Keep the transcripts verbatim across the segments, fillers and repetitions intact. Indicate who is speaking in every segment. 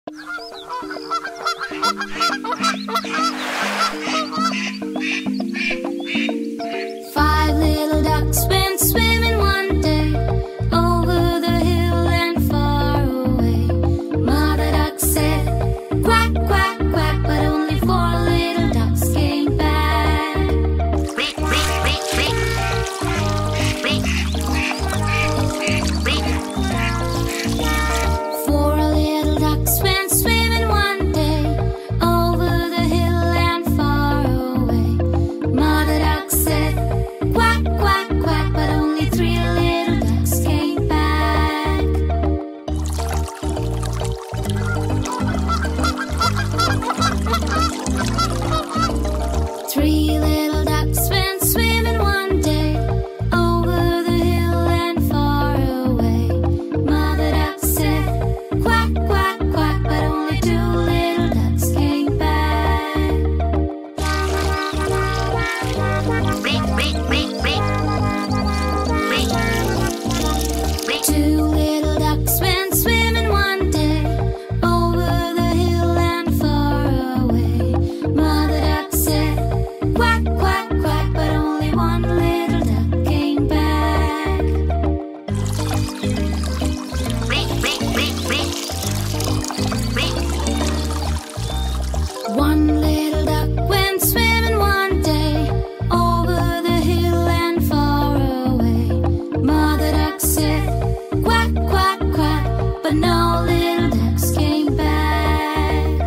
Speaker 1: Five little ducks went swimming one day over the hill and far away. Mother duck said, quack, quack, quack, but only four little ducks came back. Four little ducks went swimming one day over the hill and far away. Mother duck said, quack, quack, quack, but only three little ducks came back. Three little ducks went swimming one day over the hill and far away. Mother duck said, quack, quack, quack, but only two little ducks came back. Two little ducks went swimming one day over the hill and far away. Mother duck said, quack, quack, quack, but only one little duck came back. One little duck went swimming one day over the hill and far away. Mother duck said, quack, quack, quack, but no little ducks came back.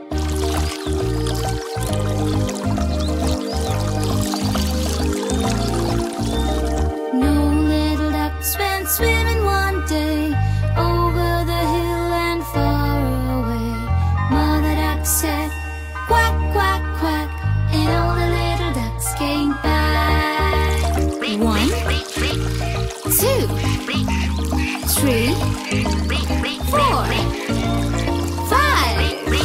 Speaker 1: No little ducks went swimming one day over the hill and far away. Mother duck said, quack, quack, quack, and all the little ducks came back. One, two, three, four, five.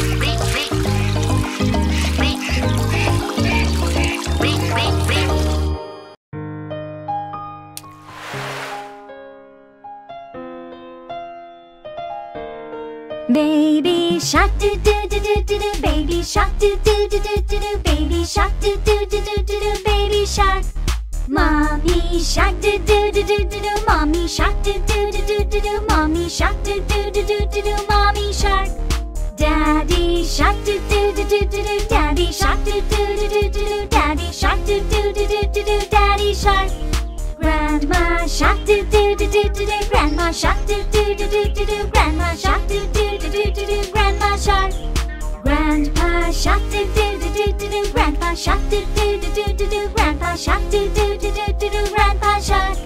Speaker 2: Baby shark do do do do do do, baby shark do do do do do do, baby shark do do do do do do, baby shark. Mommy shark do do do do do do, mommy shark do do do do do do, mommy shark do do do do do do, mommy shark. Daddy shark do do do do do do, daddy shark do do do do do do, daddy shark do do do do do do, daddy shark. Grandma shark do do do do do do, grandma shark do do do do do do, grandma shark do do do do do do, grandma shark. Grandpa shark do do do do do do, grandpa shark do do do do do do, grandpa shark do do do do do do, grandpa shark.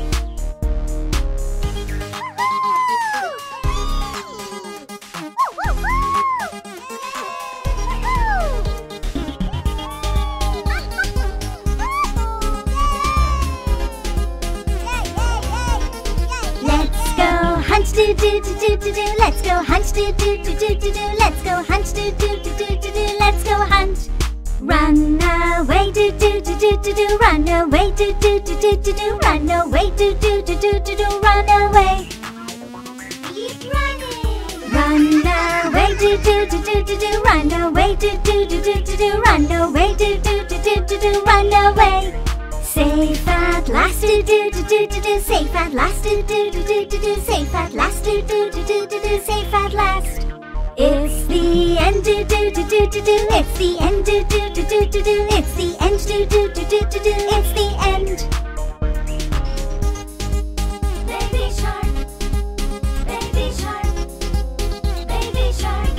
Speaker 2: Let's go hunt do do do do do do, let's go hunt do do do do do do, let's go hunt do do do do do do, let's go hunt. Run away do do do do do do, run away do do do do do do, run away do do do do do do, run away. Keep running. Run away do do do do do do, run away do do do do do do, run away do do do do do do, run away. Safe at last do do do do do do, safe at last do do do do do do, safe at last do do do do do do, safe at last. It's the end do do do do do do, it's the end do do do do do do, it's the end do do do do do do, it's the end. Baby shark, baby shark, baby shark,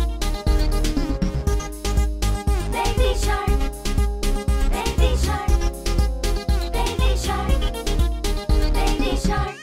Speaker 2: baby shark, baby shark, baby shark, baby shark.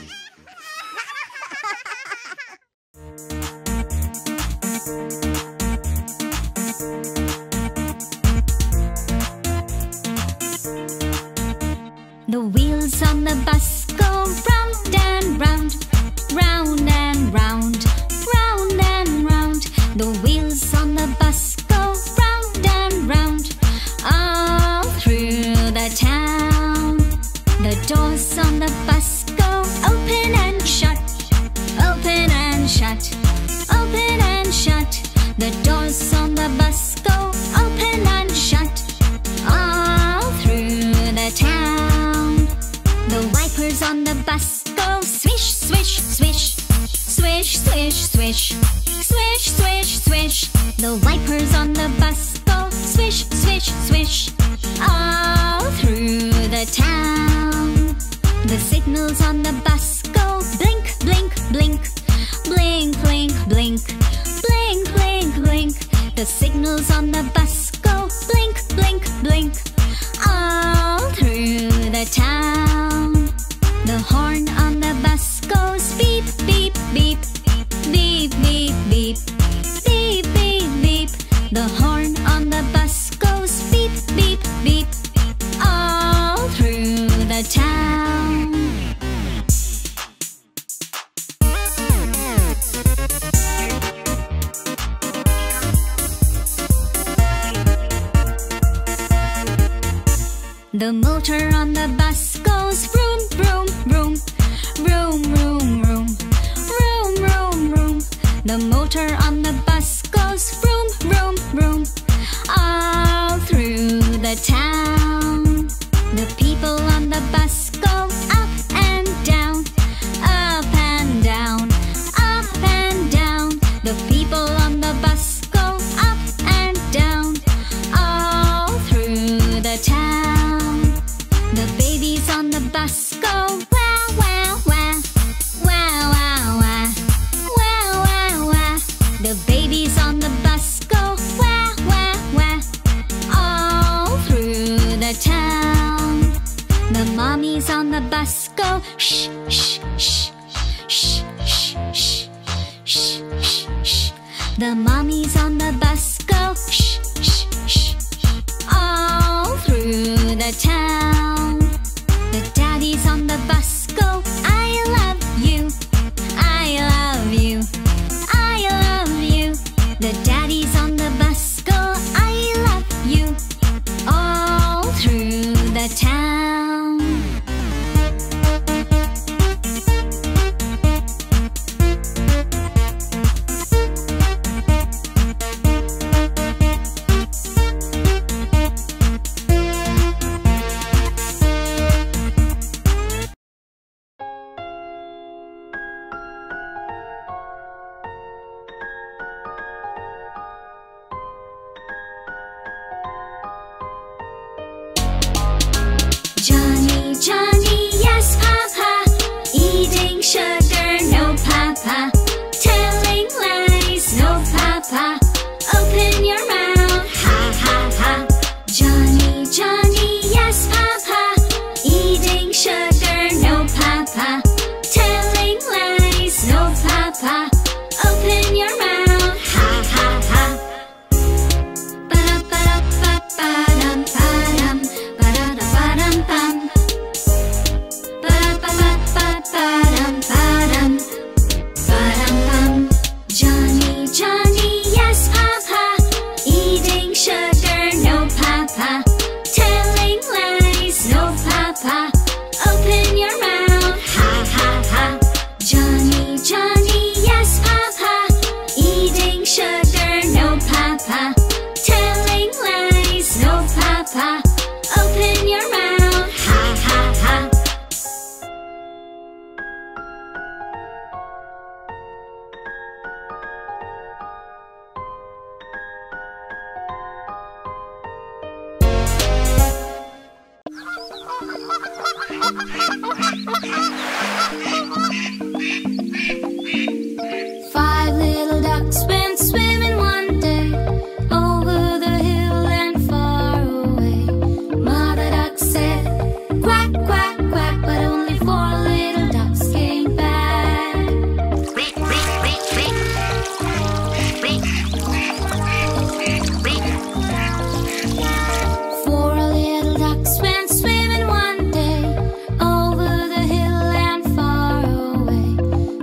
Speaker 1: The wheels on the bus go round and round, round and round, round and round. The wheels on the bus go round and round, all through the town. The doors on the bus go open and shut, open and shut, open and shut. The doors on the bus go open and shut all through the town. The wipers on the bus go swish, swish, swish. Swish, swish, swish. Swish, swish, swish. The wipers on the bus go swish, swish, swish. All through the town. The signals on the bus go blink, blink, blink. Blink, blink, blink. Blink, blink, blink. The signals on the bus go blink, blink, blink. All through the town. The horn on the bus goes beep, beep, beep. Beep, beep, beep. Beep, beep, beep. The horn on the bus goes beep, beep, beep. All through the town. The motor on the bus goes vroom, vroom, vroom. Vroom, vroom, vroom. Vroom, vroom, vroom. The motor on the bus goes vroom, vroom, vroom. All through the town. The people on the bus go up and down. Up and down. Up and down. The people on the bus go up and down. All through the town. The babies on the bus go wow, wow, wow. Wow, wow, wow. Wow, wow, wow. The babies on the bus go wow, wow, wow. All through the town. The mommies on the bus go shh, shh, shh. Shh, shh, shh. Shh, shh, shh. The mommies on the bus go shh, shh, shh. All through the town. The daddies on the bus go I love you. I love you. I love you. The daddies on the bus go I love you. All through the town. Johnny, Johnny, yes, Papa. Eating sugar, no, Papa. Telling lies, no, Papa. Open your mouth, ha, ha, ha. Johnny, Johnny, yes, Papa. Eating sugar, no, Papa. Telling lies, no, Papa. Open your mouth, ha, ha, ha. Ba-da-ba-da-ba-ba-dum, ba-dum. Ba-da-da-ba-dum-bum. Ba-da-ba-ba-ba-dum, ba-dum. Ba-dum-bum. Johnny, Johnny, yes, Papa. Eating sugar, no, Papa. Telling lies, no, Papa. Open your mouth, ha, ha, ha. Johnny, Johnny, yes, Papa. Eating sugar, no, Papa. Telling lies, no, Papa. Open your mouth, ha, ha, ha. Five little ducks went swimming one day over the hill and far away. Mother duck said, quack, quack, quack, but only four little ducks came back. Four little ducks went swimming one day over the hill and far away.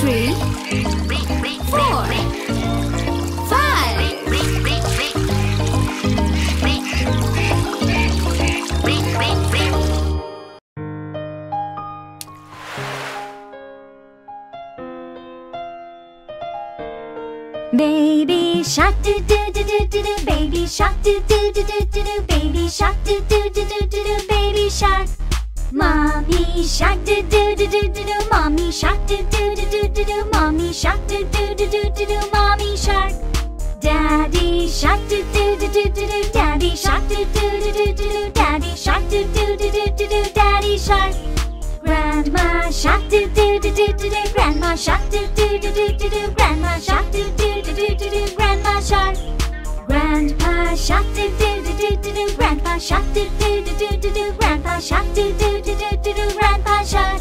Speaker 1: three, four, five.
Speaker 2: Baby shark do do do do do do, baby shark do do do do do do, baby shark do do do do do do, baby shark. Mommy shark do do do do do do, mommy shark do do do do do do, mommy shark do do do do do do, mommy shark. Daddy shark do do do do do do, daddy shark do do do do do do, daddy shark do do do do do do, daddy shark. Grandma shark do do do do do do, grandma shark do do do do do do, grandma shark do do do do do do, grandma shark. Grandpa shark do do do do do do, grandpa shark do do do do do do, grandpa shark do do do do do do, grandpa shark.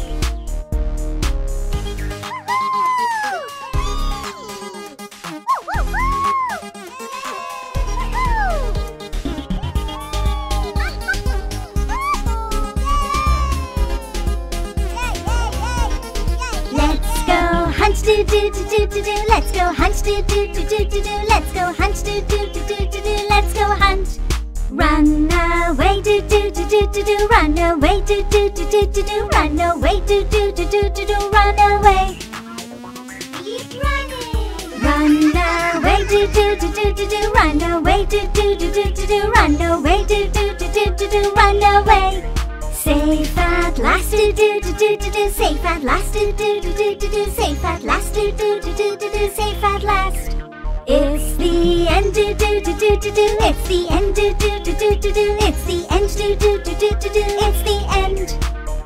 Speaker 2: Do do do do do do, let's go hunt. Do do do do do do, let's go hunt. Do do do do do do, let's go hunt. Run away, do do do do do do, run away, do do do do do do, run away, do do do do do do, run away. Keep running. Run away, do do do do do do, run away, do do do do do do, run away, do do do do do do, run away. Safe at last, do do do do do do, safe at last, do do do do do do, safe at last, do do do do do do, safe at last. It's the end, do do do do do do, it's the end, do do do do do do, it's the end, do do do do do do, it's the end.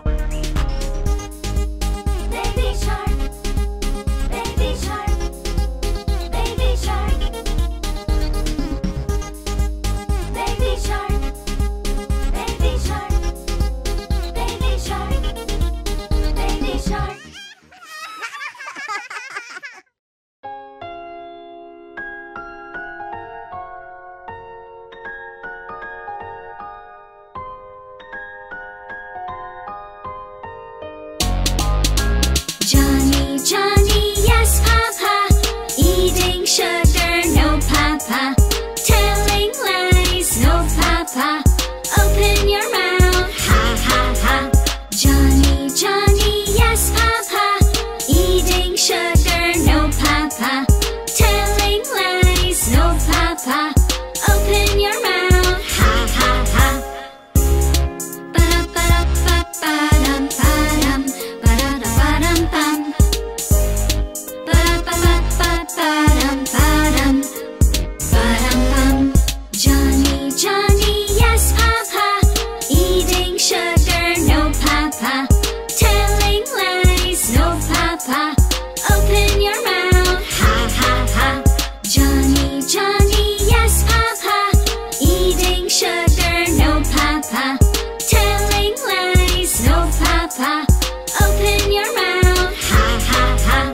Speaker 2: Baby shark, baby shark, baby shark, baby shark, baby shark. Baby shark, baby shark.
Speaker 1: Johnny, Johnny, yes, Papa. Eating sugar, no, Papa. Telling lies, no, Papa. Open your mouth, ha, ha, ha. Johnny, Johnny, yes, Papa. Eating sugar, no, Papa. Telling lies, no, Papa. Open your mouth, ha, ha, ha. Ba-da-ba-da-ba-ba-dum, ba-dum, ba-da-da-ba-dum-bum. Ba-da-ba-ba-ba-ba-dum, ba-dum, ba-dum-bum. Johnny, Johnny, yes, Papa. Eating sugar, no, Papa. Telling lies, no, Papa. Open your mouth, ha, ha, ha. Johnny, Johnny, yes, Papa. Eating sugar, no, Papa. Telling lies, no, Papa. Open your mouth, ha, ha, ha.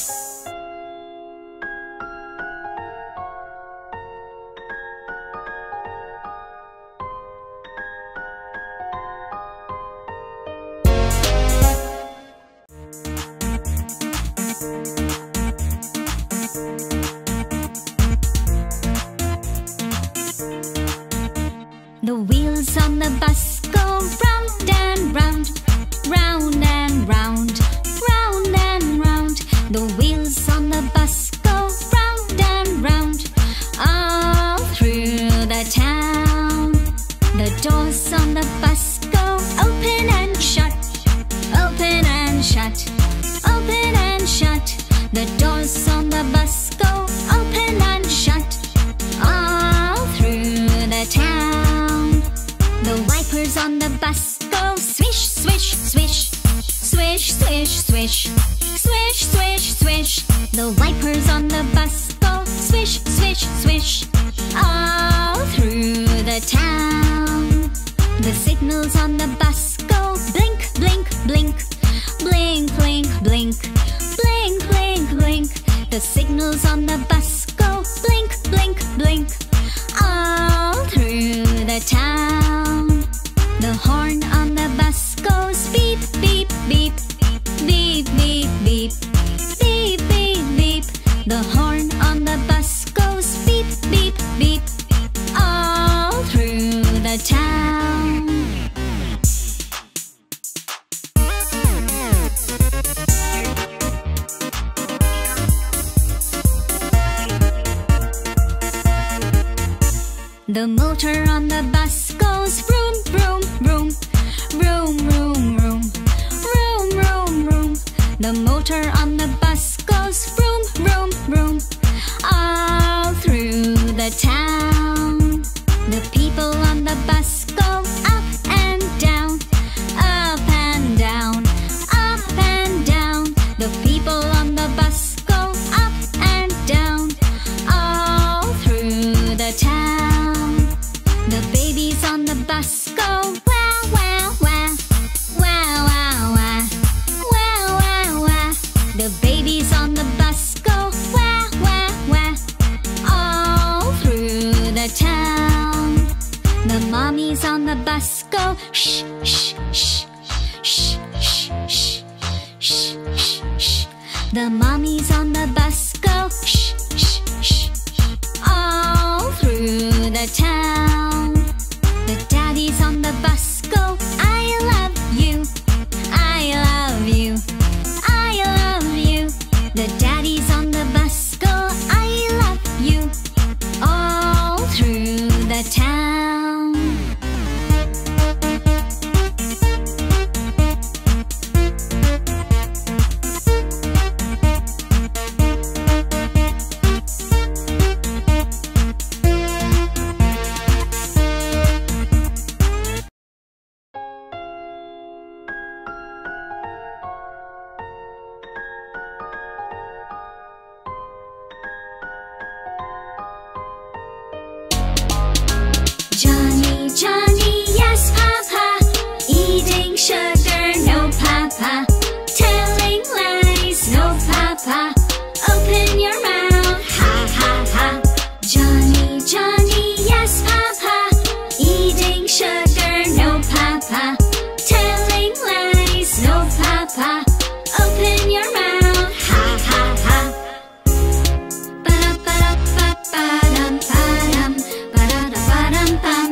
Speaker 1: The wheels on the bus go round and round, round and round, round and round. The wheels on the bus go round and round, all through the town. The doors on the bus go open and shut, open and shut, open and shut. The doors on the bus go open and shut, all through the town. The wipers on the bus go swish, swish, swish, swish, swish, swish, swish, swish, swish. The wipers on the bus go swish, swish, swish, all through the town. The signals on the bus go blink, blink, blink, blink, blink, blink, blink, blink, blink. The signals on the bus go blink, blink, blink, all through the town. The horn on the bus goes beep, beep, beep, beep, beep, beep, beep, motor on the bus goes vroom, vroom, vroom. Vroom, vroom, vroom. Vroom, vroom, vroom. The motor on the bus goes vroom, vroom, vroom. All through the town. The people on the bus go up and down. Up and down. Up and down. The people on the bus go up and down. All through the town. The babies on the bus go wow, wow, wow. Wow, wow, wow. Wow, wow, wow. The babies on the bus go wow, wow, wow. All through the town. The mommies on the bus go shh, shh, shh. Shh, shh, shh. Shh, shh, shh. The mommies on the bus go shh, shh, shh. All through the town. The daddies on the bus go I love you. I love you. I love you. The daddies on the bus go I love you. All through the town. Johnny, Johnny, yes, Papa. Eating sugar, no, Papa. Telling lies, no, Papa. Open your mouth, ha, ha, ha. Johnny, Johnny, yes, Papa. Eating sugar, no, Papa. Telling lies, no, Papa. Open your mouth, ha, ha, ha. Ba-da-ba-da-ba-ba-dum-ba-dum. Ba-da-da-ba-dum-bum.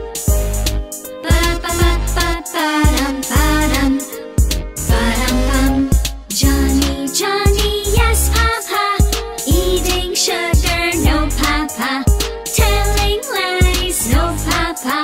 Speaker 1: Ba-da-ba-ba-ba-ba-dum-ba-dum. Ba-dum-bum. Johnny, Johnny, yes, Papa. Eating sugar, no, Papa. Telling lies, no, Papa.